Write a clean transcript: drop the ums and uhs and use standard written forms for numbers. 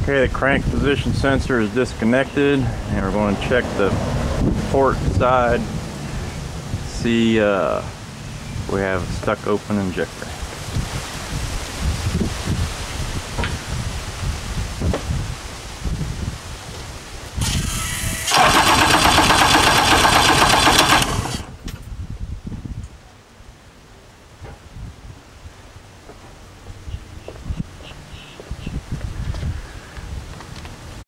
Okay, the crank position sensor is disconnected, and we're going to check the port side, see we have a stuck open injector.